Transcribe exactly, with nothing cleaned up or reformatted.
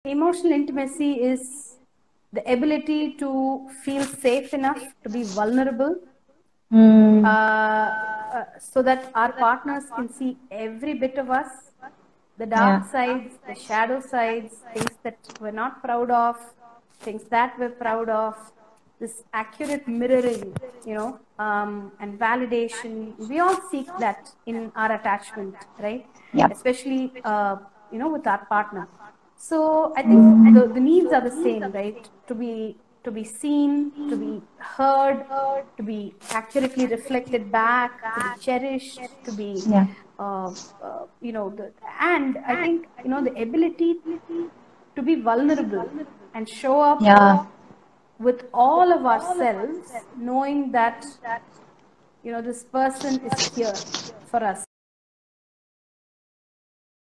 Emotional intimacy is the ability to feel safe enough to be vulnerable, Mm. uh, uh, so that our partners can see every bit of us, the dark Yeah. sides, the shadow sides, things that we're not proud of, things that we're proud of, this accurate mirroring, you know, um, and validation. We all seek that in our attachment, right? Yeah. Especially, uh, you know, with our partner. So I think Mm. the, the needs are the same, right? To be to be seen, to be heard, to be accurately reflected back, to be cherished, to be, Yeah. uh, uh, you know, the, and I think, you know, the ability to be vulnerable and show up Yeah. with all of ourselves, knowing that, you know, this person is here for us.